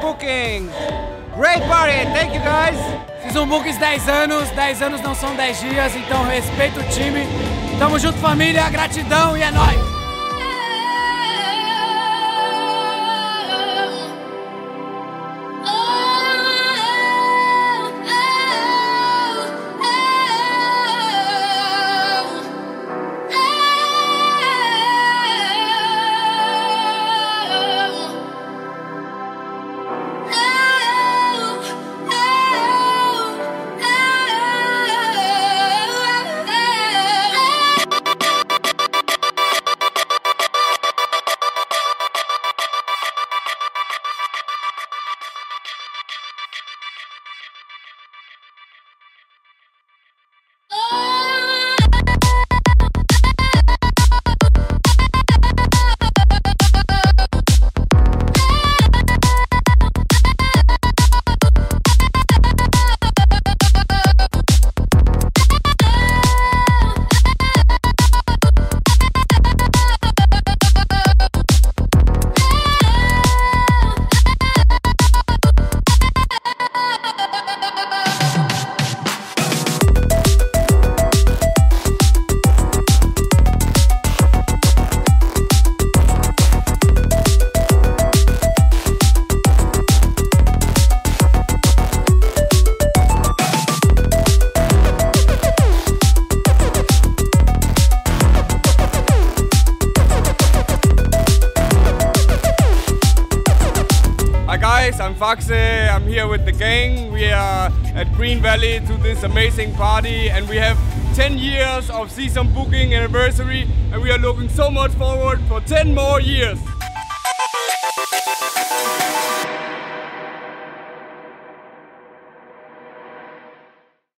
Booking. Great party, thank you guys. Season Bookings 10 anos, 10 anos não são 10 dias, então respeita o time. Tamo junto, família, gratidão e é nóis. Hi guys, I'm Faxe. I'm here with the gang. We are at Green Valley to this amazing party and we have 10 years of Season Booking anniversary and we are looking so much forward for 10 more years.